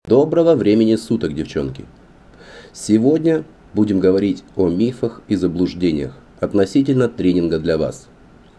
Доброго времени суток, девчонки! Сегодня будем говорить о мифах и заблуждениях относительно тренинга для вас.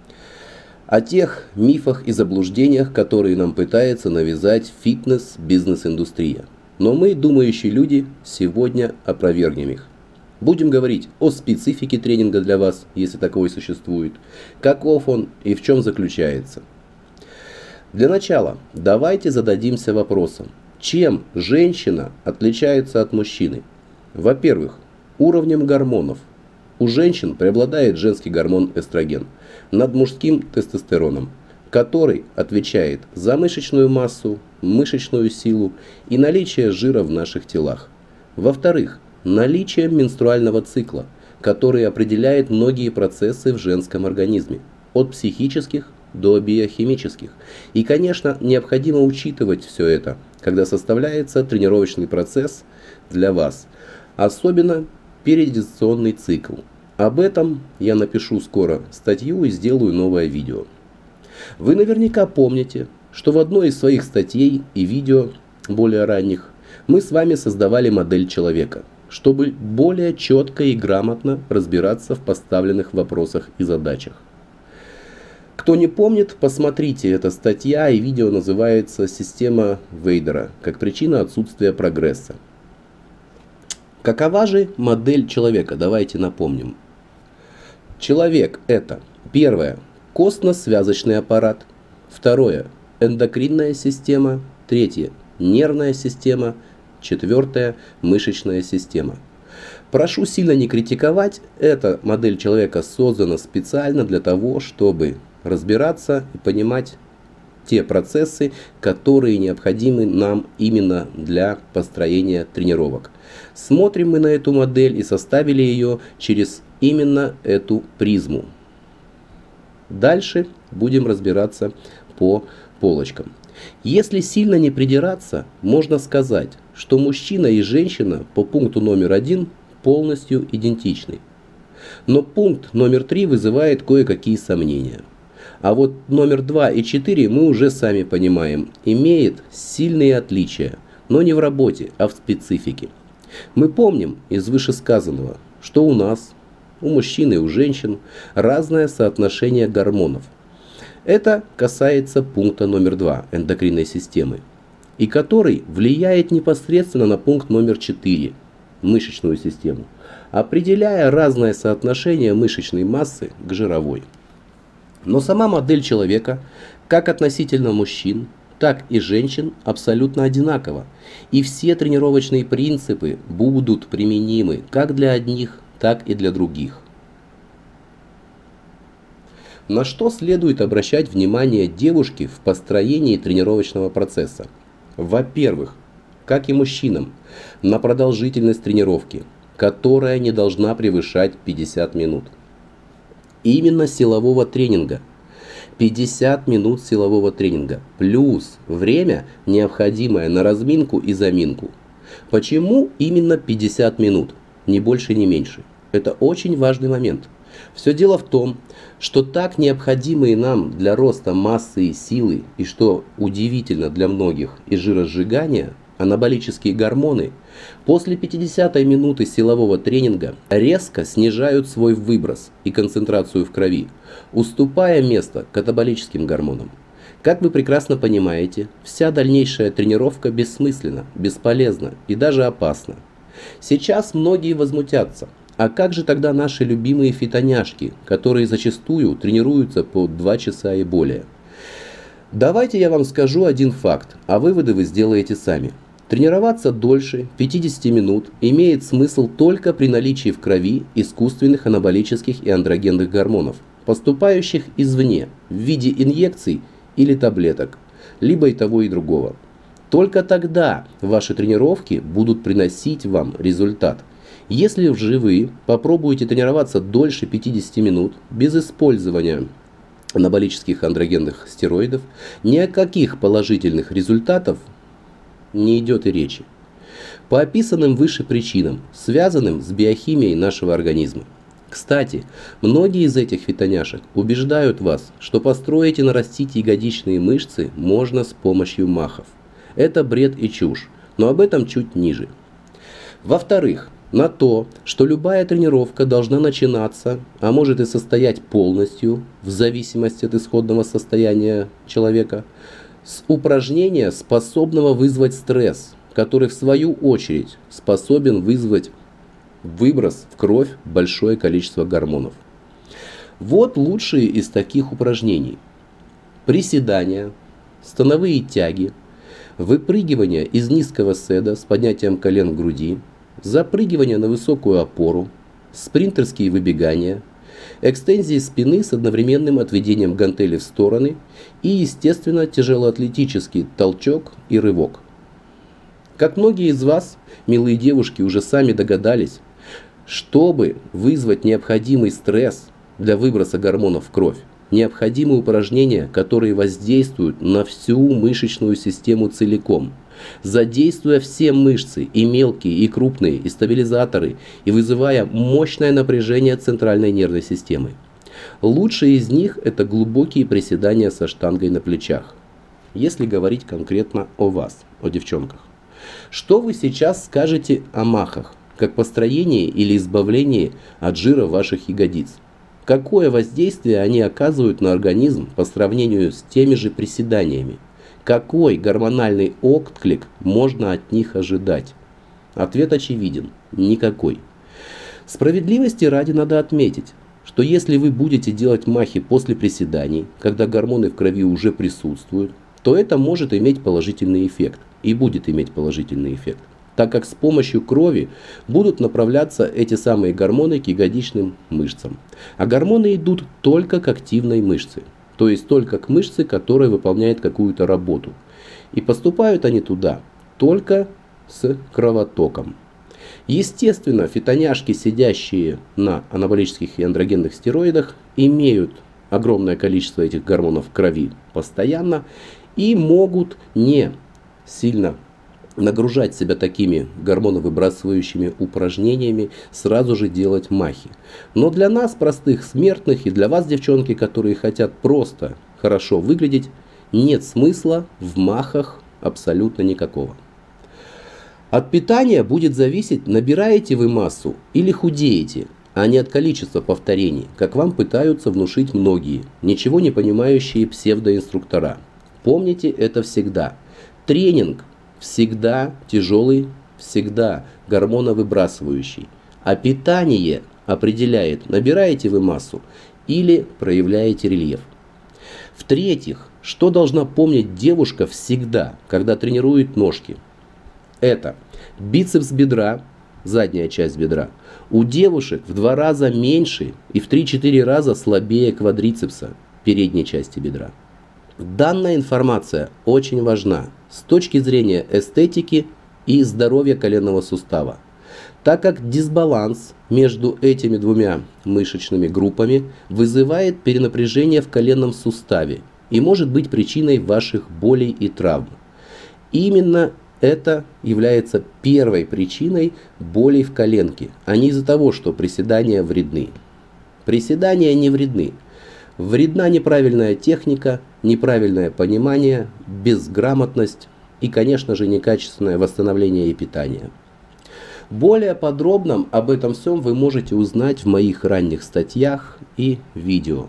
О тех мифах и заблуждениях, которые нам пытается навязать фитнес-бизнес-индустрия. Но мы, думающие люди, сегодня опровергнем их. Будем говорить о специфике тренинга для вас, если таковой существует, каков он и в чем заключается. Для начала давайте зададимся вопросом, чем женщина отличается от мужчины? Во-первых, уровнем гормонов. У женщин преобладает женский гормон эстроген над мужским тестостероном, который отвечает за мышечную массу, мышечную силу и наличие жира в наших телах. Во-вторых, наличие менструального цикла, который определяет многие процессы в женском организме, от психических до биохимических. И, конечно, необходимо учитывать все это, когда составляется тренировочный процесс для вас, особенно периодизационный цикл. Об этом я напишу скоро статью и сделаю новое видео. Вы наверняка помните, что в одной из своих статей и видео, более ранних, мы с вами создавали модель человека, чтобы более четко и грамотно разбираться в поставленных вопросах и задачах. Кто не помнит, посмотрите, эта статья и видео называется «Система Вейдера как причина отсутствия прогресса». Какова же модель человека? Давайте напомним. Человек – это: первое – костно-связочный аппарат, второе – эндокринная система, третье – нервная система, четвертое – мышечная система. Прошу сильно не критиковать, эта модель человека создана специально для того, чтобы разбираться и понимать те процессы, которые необходимы нам именно для построения тренировок. Смотрим мы на эту модель и составили ее через именно эту призму. Дальше будем разбираться по полочкам. Если сильно не придираться, можно сказать, что мужчина и женщина по пункту номер 1 полностью идентичны. Но пункт номер 3 вызывает кое-какие сомнения. А вот номер 2 и 4 мы уже сами понимаем, имеет сильные отличия, но не в работе, а в специфике. Мы помним из вышесказанного, что у нас, у мужчин и у женщин, разное соотношение гормонов. Это касается пункта номер 2 эндокринной системы, и который влияет непосредственно на пункт номер 4 мышечную систему, определяя разное соотношение мышечной массы к жировой. Но сама модель человека, как относительно мужчин, так и женщин, абсолютно одинакова, и все тренировочные принципы будут применимы как для одних, так и для других. На что следует обращать внимание девушки в построении тренировочного процесса? Во-первых, как и мужчинам, на продолжительность тренировки, которая не должна превышать 50 минут. Именно силового тренинга. 50 минут силового тренинга плюс время, необходимое на разминку и заминку. Почему именно 50 минут? Ни больше, ни меньше. Это очень важный момент. Все дело в том, что так необходимые нам для роста массы и силы, и что удивительно для многих, и жиросжигания, анаболические гормоны, после 50-й минуты силового тренинга резко снижают свой выброс и концентрацию в крови, уступая место катаболическим гормонам. Как вы прекрасно понимаете, вся дальнейшая тренировка бессмысленна, бесполезна и даже опасна. Сейчас многие возмутятся. А как же тогда наши любимые фитоняшки, которые зачастую тренируются по 2 часа и более? Давайте я вам скажу один факт, а выводы вы сделаете сами. Тренироваться дольше 50 минут имеет смысл только при наличии в крови искусственных анаболических и андрогенных гормонов, поступающих извне в виде инъекций или таблеток, либо и того, и другого. Только тогда ваши тренировки будут приносить вам результат. Если же вы попробуете тренироваться дольше 50 минут без использования анаболических андрогенных стероидов, ни о каких положительных результатов не идет и речи. По описанным выше причинам, связанным с биохимией нашего организма. Кстати, многие из этих фитоняшек убеждают вас, что построить и нарастить ягодичные мышцы можно с помощью махов. Это бред и чушь. но об этом чуть ниже. Во-вторых, на то, что любая тренировка должна начинаться, а может и состоять полностью, в зависимости от исходного состояния человека, с упражнения, способного вызвать стресс, который в свою очередь способен вызвать выброс в кровь большое количество гормонов. Вот лучшие из таких упражнений. Приседания, становые тяги, выпрыгивание из низкого седа с поднятием колен к груди, запрыгивание на высокую опору, спринтерские выбегания, экстензии спины с одновременным отведением гантели в стороны и, естественно, тяжелоатлетический толчок и рывок. Как многие из вас, милые девушки, уже сами догадались, чтобы вызвать необходимый стресс для выброса гормонов в кровь, необходимы упражнения, которые воздействуют на всю мышечную систему целиком, задействуя все мышцы, и мелкие, и крупные, и стабилизаторы, и вызывая мощное напряжение центральной нервной системы. Лучшие из них – это глубокие приседания со штангой на плечах. Если говорить конкретно о вас, о девчонках. Что вы сейчас скажете о махах, как построении или избавлении от жира ваших ягодиц? Какое воздействие они оказывают на организм по сравнению с теми же приседаниями? Какой гормональный отклик можно от них ожидать? Ответ очевиден – никакой. Справедливости ради надо отметить, что если вы будете делать махи после приседаний, когда гормоны в крови уже присутствуют, то это может иметь положительный эффект и будет иметь положительный эффект, так как с помощью крови будут направляться эти самые гормоны к ягодичным мышцам. А гормоны идут только к активной мышце, то есть только к мышце, которая выполняет какую-то работу. И поступают они туда только с кровотоком. Естественно, фитоняшки, сидящие на анаболических и андрогенных стероидах, имеют огромное количество этих гормонов в крови постоянно и могут не сильно нагружать себя такими гормоновыбрасывающими упражнениями, сразу же делать махи. Но для нас, простых смертных, и для вас, девчонки, которые хотят просто хорошо выглядеть, нет смысла в махах абсолютно никакого. От питания будет зависеть, набираете вы массу или худеете, а не от количества повторений, как вам пытаются внушить многие, ничего не понимающие псевдоинструктора. Помните это всегда. Тренинг всегда тяжелый, всегда гормоновыбрасывающий. А питание определяет, набираете вы массу или проявляете рельеф. В-третьих, что должна помнить девушка всегда, когда тренирует ножки? Это бицепс бедра, задняя часть бедра, у девушек в 2 раза меньше и в 3-4 раза слабее квадрицепса, передней части бедра. Данная информация очень важна с точки зрения эстетики и здоровья коленного сустава, так как дисбаланс между этими двумя мышечными группами вызывает перенапряжение в коленном суставе и может быть причиной ваших болей и травм. Именно это является первой причиной болей в коленке, а не из-за того, что приседания вредны. Приседания не вредны. Вредна неправильная техника, неправильное понимание, безграмотность и, конечно же, некачественное восстановление и питание. Более подробно об этом всем вы можете узнать в моих ранних статьях и видео.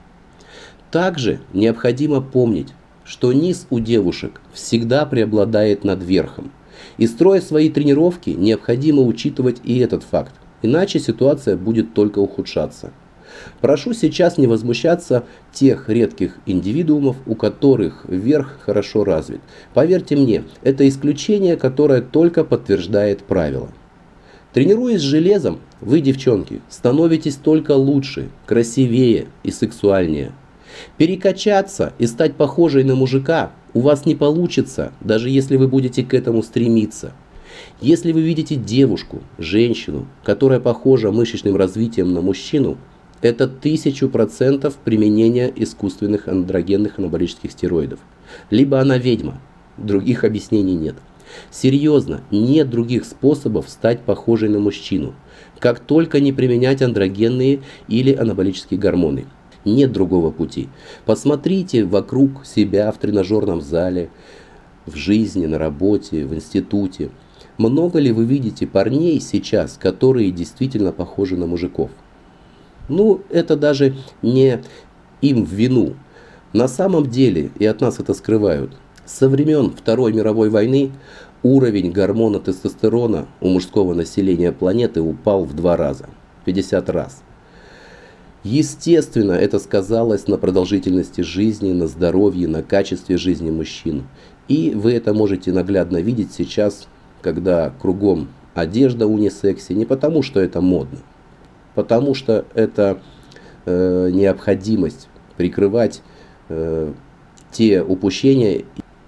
Также необходимо помнить, что низ у девушек всегда преобладает над верхом. И строя свои тренировки, необходимо учитывать и этот факт, иначе ситуация будет только ухудшаться. Прошу сейчас не возмущаться тех редких индивидуумов, у которых верх хорошо развит. Поверьте мне, это исключение, которое только подтверждает правило. Тренируясь с железом, вы, девчонки, становитесь только лучше, красивее и сексуальнее. Перекачаться и стать похожей на мужика у вас не получится, даже если вы будете к этому стремиться. Если вы видите девушку, женщину, которая похожа мышечным развитием на мужчину, это 1000% применение искусственных андрогенных анаболических стероидов. Либо она ведьма, других объяснений нет. Серьезно, нет других способов стать похожей на мужчину, как только не применять андрогенные или анаболические гормоны. Нет другого пути. Посмотрите вокруг себя в тренажерном зале, в жизни, на работе, в институте. Много ли вы видите парней сейчас, которые действительно похожи на мужиков? Ну, это даже не им в вину. На самом деле, и от нас это скрывают, со времен Второй мировой войны уровень гормона тестостерона у мужского населения планеты упал в 2 раза, 50 раз. Естественно, это сказалось на продолжительности жизни, на здоровье, на качестве жизни мужчин. И вы это можете наглядно видеть сейчас, когда кругом одежда унисекси, не потому что это модно, потому что это необходимость прикрывать те упущения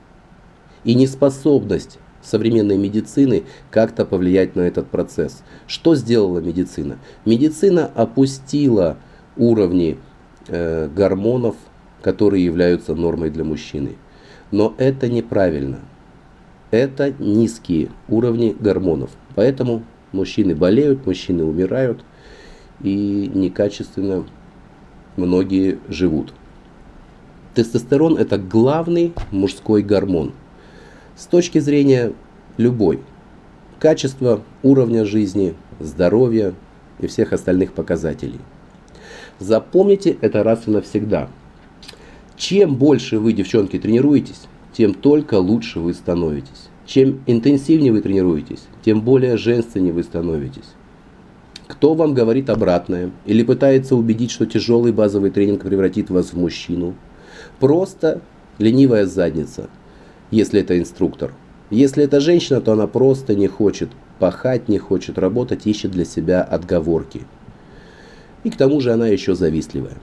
и неспособность современной медицины как-то повлиять на этот процесс. Что сделала медицина? Медицина опустила уровни гормонов, которые являются нормой для мужчины. Но это неправильно. Это низкие уровни гормонов. Поэтому мужчины болеют, мужчины умирают и некачественно многие живут. Тестостерон – это главный мужской гормон. С точки зрения любой. Качества, уровня жизни, здоровья и всех остальных показателей. Запомните это раз и навсегда. Чем больше вы, девчонки, тренируетесь, тем только лучше вы становитесь. Чем интенсивнее вы тренируетесь, тем более женственнее вы становитесь. Кто вам говорит обратное или пытается убедить, что тяжелый базовый тренинг превратит вас в мужчину? Просто ленивая задница, если это инструктор. Если это женщина, то она просто не хочет пахать, не хочет работать, ищет для себя отговорки. И к тому же она еще завистливая.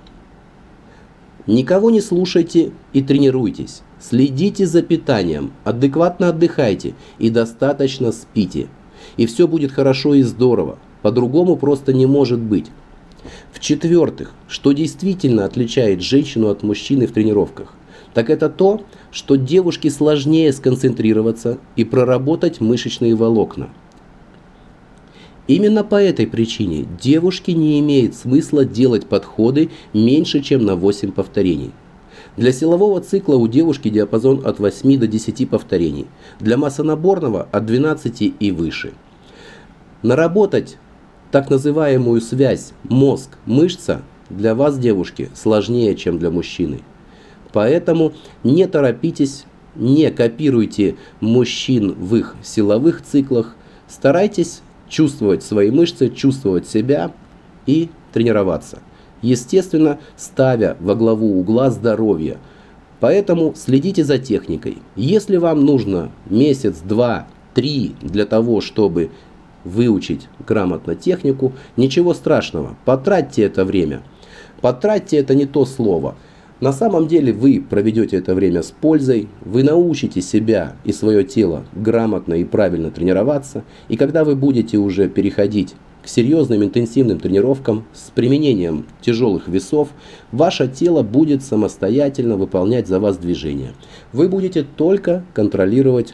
Никого не слушайте и тренируйтесь. Следите за питанием, адекватно отдыхайте и достаточно спите. И все будет хорошо и здорово. По-другому просто не может быть. В-четвертых, что действительно отличает женщину от мужчины в тренировках, так это то, что девушке сложнее сконцентрироваться и проработать мышечные волокна. Именно по этой причине девушке не имеет смысла делать подходы меньше, чем на 8 повторений. Для силового цикла у девушки диапазон от 8 до 10 повторений, для массонаборного от 12 и выше. Наработать так называемую связь мозг-мышца для вас, девушки, сложнее, чем для мужчины. Поэтому не торопитесь, не копируйте мужчин в их силовых циклах, старайтесь чувствовать свои мышцы, чувствовать себя и тренироваться. Естественно, ставя во главу угла здоровье. Поэтому следите за техникой. Если вам нужно месяц, 2, 3 для того, чтобы выучить грамотно технику, ничего страшного, потратьте это время. Потратьте — это не то слово. На самом деле вы проведете это время с пользой, вы научите себя и свое тело грамотно и правильно тренироваться, и когда вы будете уже переходить к серьезным интенсивным тренировкам с применением тяжелых весов, ваше тело будет самостоятельно выполнять за вас движения. Вы будете только контролировать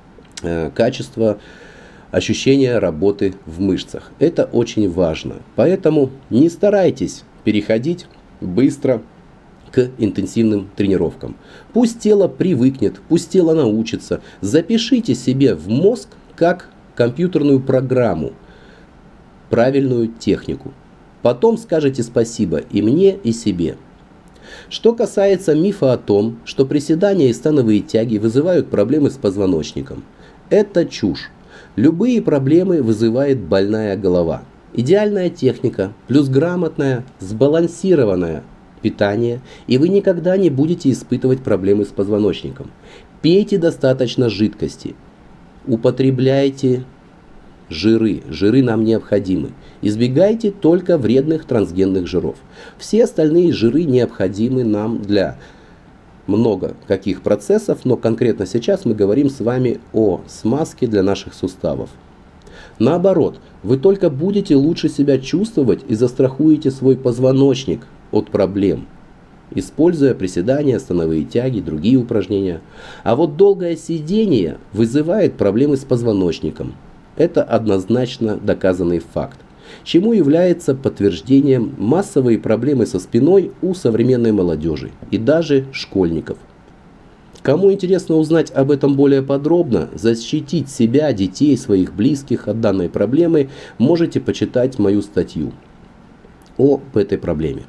качество ощущения работы в мышцах. Это очень важно. Поэтому не старайтесь переходить быстро к интенсивным тренировкам. Пусть тело привыкнет, пусть тело научится. Запишите себе в мозг как компьютерную программу правильную технику. Потом скажете спасибо и мне, и себе. Что касается мифа о том, что приседания и становые тяги вызывают проблемы с позвоночником, это чушь. Любые проблемы вызывает больная голова. Идеальная техника плюс грамотное, сбалансированное питание, и вы никогда не будете испытывать проблемы с позвоночником. Пейте достаточно жидкости. Употребляйте жиры. Жиры нам необходимы. Избегайте только вредных трансгенных жиров. Все остальные жиры необходимы нам для много каких процессов, но конкретно сейчас мы говорим с вами о смазке для наших суставов. Наоборот, вы только будете лучше себя чувствовать и застрахуете свой позвоночник от проблем, используя приседания, становые тяги, другие упражнения. А вот долгое сидение вызывает проблемы с позвоночником. Это однозначно доказанный факт, чему является подтверждением массовые проблемы со спиной у современной молодежи и даже школьников. Кому интересно узнать об этом более подробно, защитить себя, детей, своих близких от данной проблемы, можете почитать мою статью об этой проблеме.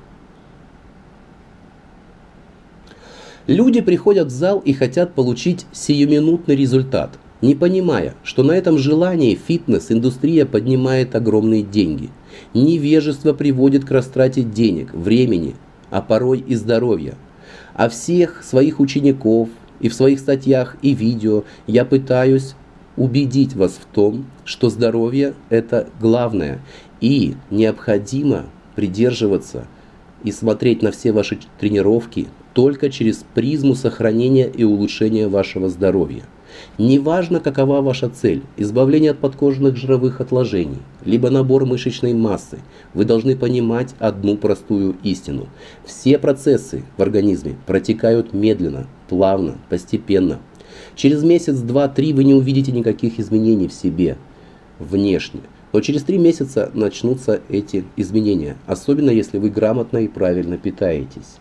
Люди приходят в зал и хотят получить сиюминутный результат, не понимая, что на этом желании фитнес-индустрия поднимает огромные деньги. Невежество приводит к растрате денег, времени, а порой и здоровья. А всех своих учеников и в своих статьях и видео я пытаюсь убедить вас в том, что здоровье – это главное, и необходимо придерживаться и смотреть на все ваши тренировки только через призму сохранения и улучшения вашего здоровья. Неважно, какова ваша цель – избавление от подкожных жировых отложений, либо набор мышечной массы, вы должны понимать одну простую истину. Все процессы в организме протекают медленно, плавно, постепенно. Через месяц, два, три вы не увидите никаких изменений в себе внешне. Но через 3 месяца начнутся эти изменения, особенно если вы грамотно и правильно питаетесь.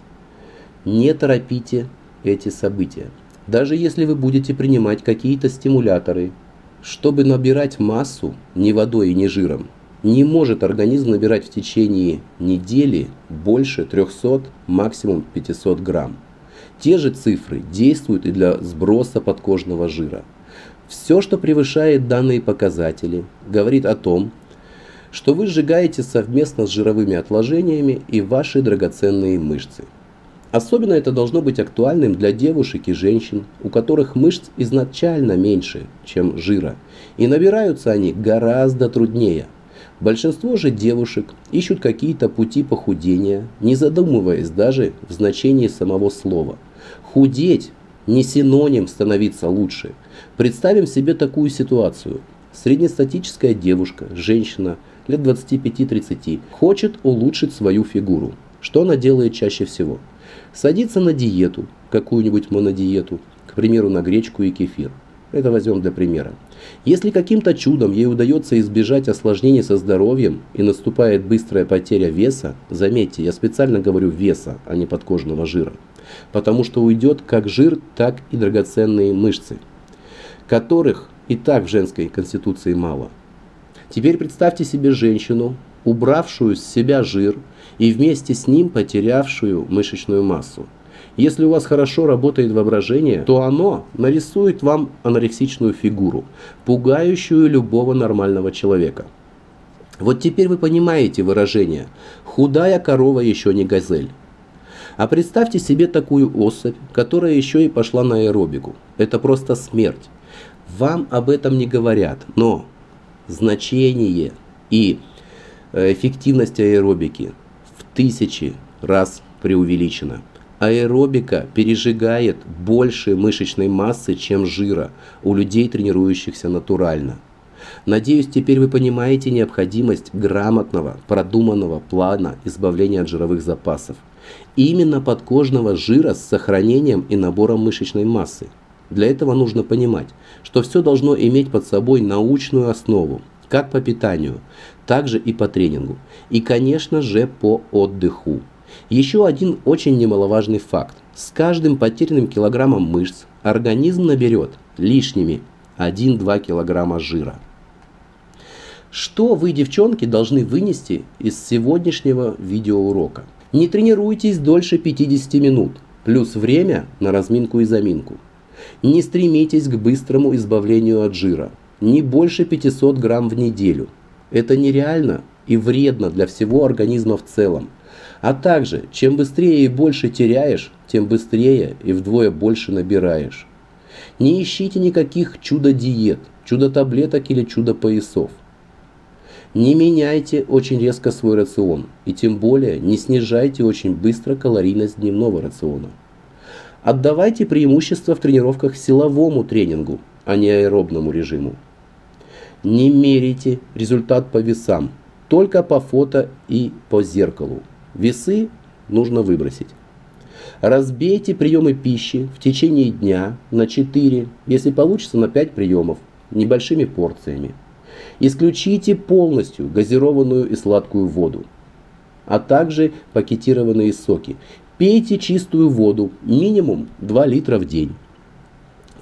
Не торопите эти события. Даже если вы будете принимать какие-то стимуляторы, чтобы набирать массу не водой и не жиром, не может организм набирать в течение недели больше 300, максимум 500 грамм. Те же цифры действуют и для сброса подкожного жира. Все, что превышает данные показатели, говорит о том, что вы сжигаете совместно с жировыми отложениями и ваши драгоценные мышцы. Особенно это должно быть актуальным для девушек и женщин, у которых мышц изначально меньше, чем жира, и набираются они гораздо труднее. Большинство же девушек ищут какие-то пути похудения, не задумываясь даже в значении самого слова. Худеть не синоним становиться лучше. Представим себе такую ситуацию. Среднестатическая девушка, женщина, лет 25-30, хочет улучшить свою фигуру. Что она делает чаще всего? Садится на диету, какую-нибудь монодиету, к примеру, на гречку и кефир. Это возьмем для примера. Если каким-то чудом ей удается избежать осложнений со здоровьем и наступает быстрая потеря веса, заметьте, я специально говорю веса, а не подкожного жира, потому что уйдет как жир, так и драгоценные мышцы, которых и так в женской конституции мало. Теперь представьте себе женщину, убравшую с себя жир и вместе с ним потерявшую мышечную массу. Если у вас хорошо работает воображение, то оно нарисует вам анорексичную фигуру, пугающую любого нормального человека. Вот теперь вы понимаете выражение «худая корова еще не газель». А представьте себе такую особь, которая еще и пошла на аэробику. Это просто смерть. Вам об этом не говорят, но значение и эффективность аэробики в 1000 раз преувеличена. Аэробика пережигает больше мышечной массы, чем жира у людей, тренирующихся натурально. Надеюсь, теперь вы понимаете необходимость грамотного, продуманного плана избавления от жировых запасов. Именно подкожного жира с сохранением и набором мышечной массы. Для этого нужно понимать, что все должно иметь под собой научную основу, как по питанию, так же и по тренингу. И, конечно же, по отдыху. Еще один очень немаловажный факт. С каждым потерянным килограммом мышц организм наберет лишними 1-2 килограмма жира. Что вы, девчонки, должны вынести из сегодняшнего видеоурока? Не тренируйтесь дольше 50 минут, плюс время на разминку и заминку. Не стремитесь к быстрому избавлению от жира, не больше 500 грамм в неделю. Это нереально и вредно для всего организма в целом. А также, чем быстрее и больше теряешь, тем быстрее и вдвое больше набираешь. Не ищите никаких чудо-диет, чудо-таблеток или чудо-поясов. Не меняйте очень резко свой рацион, и тем более не снижайте очень быстро калорийность дневного рациона. Отдавайте преимущество в тренировках силовому тренингу, а не аэробному режиму. Не меряйте результат по весам, только по фото и по зеркалу. Весы нужно выбросить. Разбейте приемы пищи в течение дня на 4, если получится на 5 приемов, небольшими порциями. Исключите полностью газированную и сладкую воду, а также пакетированные соки. Пейте чистую воду, минимум 2 литра в день.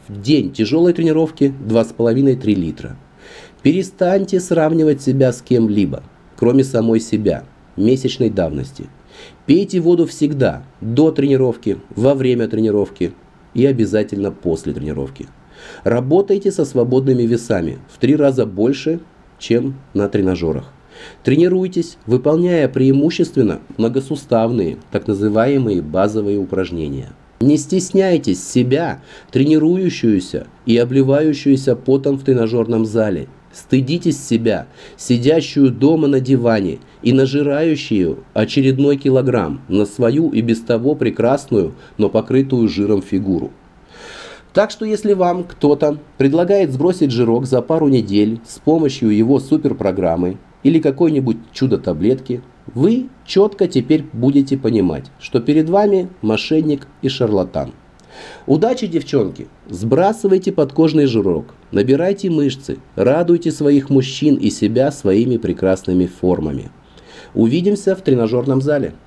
В день тяжелой тренировки 2,5-3 литра. Перестаньте сравнивать себя с кем-либо, кроме самой себя, месячной давности. Пейте воду всегда, до тренировки, во время тренировки и обязательно после тренировки. Работайте со свободными весами в 3 раза больше, чем на тренажерах. Тренируйтесь, выполняя преимущественно многосуставные, так называемые базовые упражнения. Не стесняйтесь себя, тренирующуюся и обливающуюся потом в тренажерном зале. Стыдитесь себя, сидящую дома на диване и нажирающую очередной килограмм на свою и без того прекрасную, но покрытую жиром фигуру. Так что если вам кто-то предлагает сбросить жирок за пару недель с помощью его суперпрограммы или какой-нибудь чудо-таблетки, вы четко теперь будете понимать, что перед вами мошенник и шарлатан. Удачи, девчонки! Сбрасывайте подкожный жирок, набирайте мышцы, радуйте своих мужчин и себя своими прекрасными формами. Увидимся в тренажерном зале.